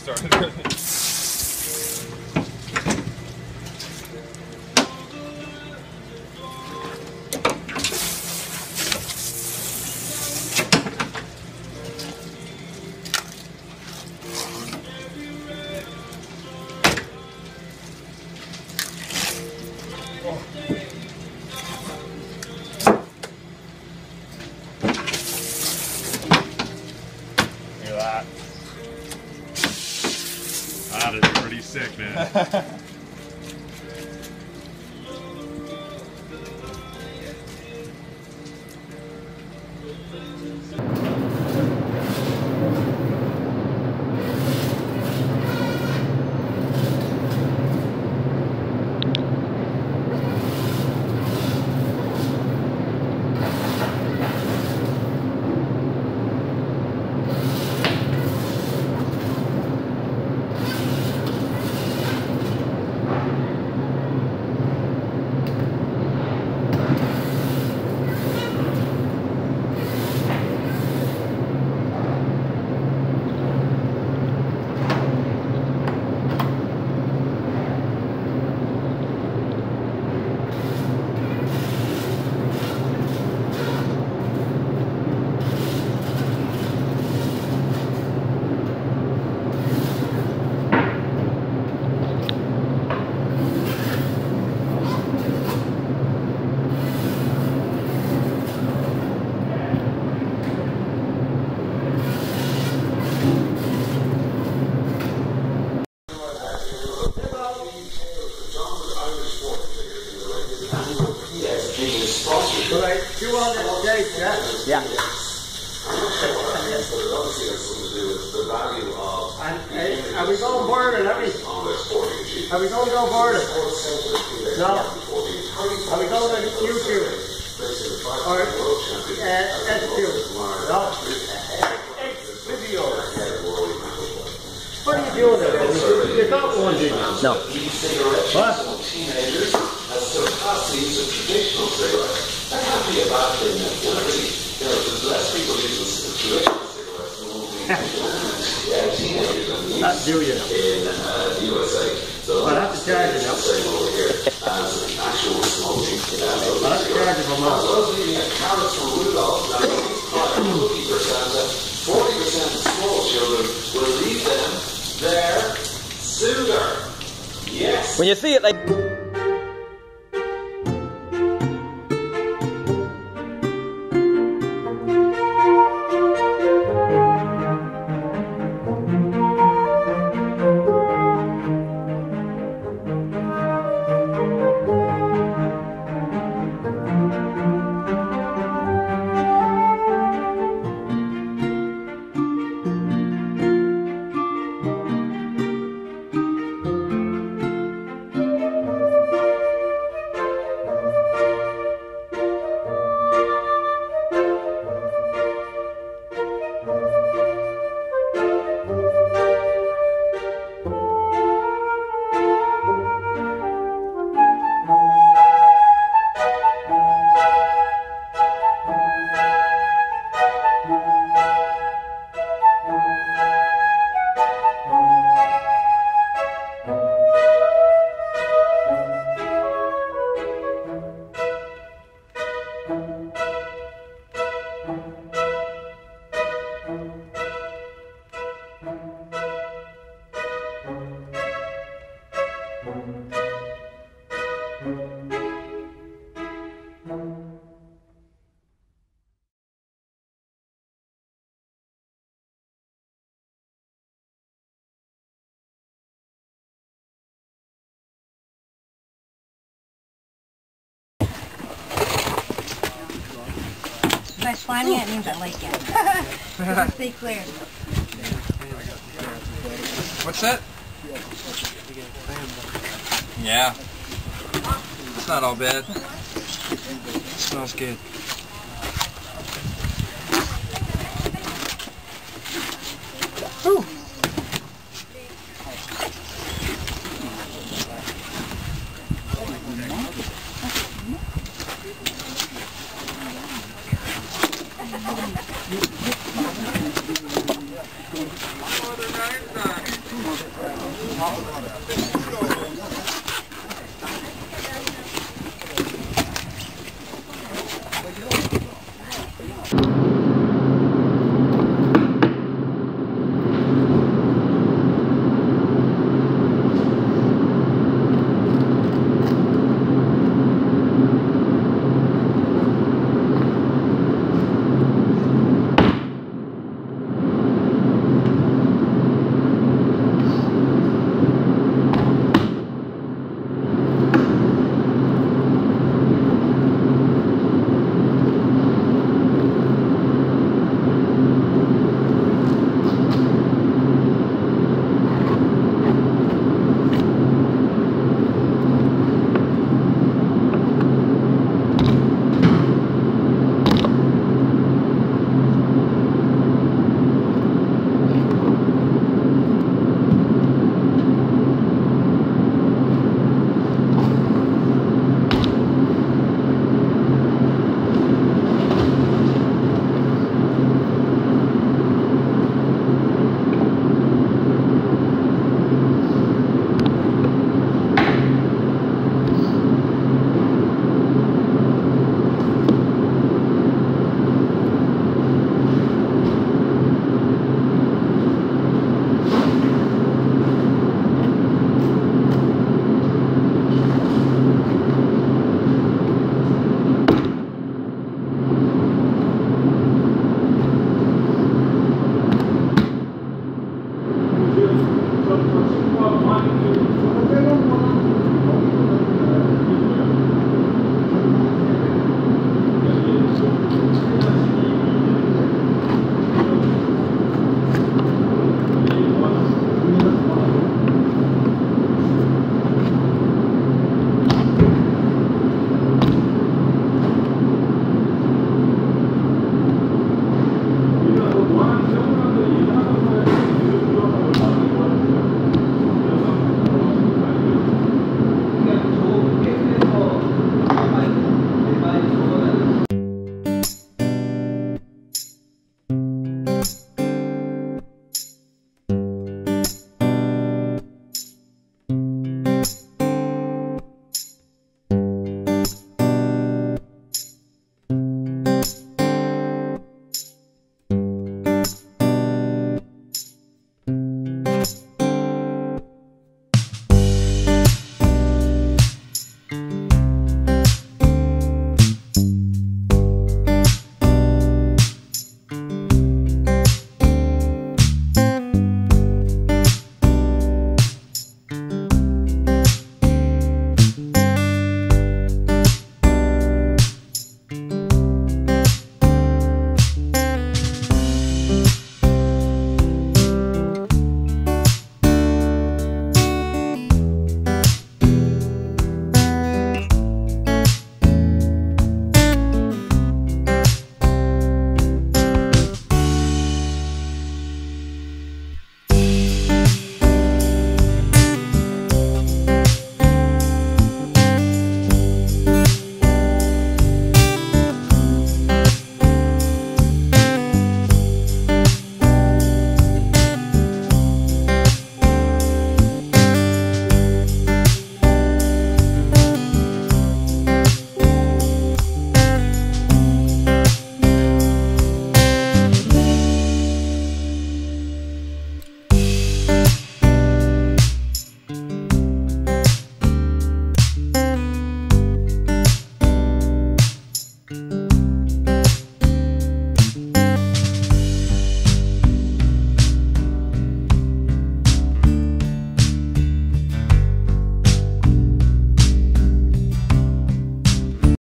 started. That is pretty sick, man. Right, you want that date, yeah? Yeah. And are we going board it? Are we going to go board it? No. Are we going to YouTube? Or SQ? No. Video. What are you doing there? You got one, did you? No. What? Teenagers has surpassed the use of traditional cigarettes. That can't be a bad thing. There's less people using traditional cigarettes than will be teenagers. Not do you? In the USA. So I'll have to charge you now. same over here as actual smoking. I'll have to charge you for more. As well as eating carrots from Rudolph, now these 40% of small children will leave them there sooner. Yes. When you see it like... If I find it, it means I like it. Stay clear. What's that? Yeah. It's not all bad. It smells good. Ooh. Talk about it.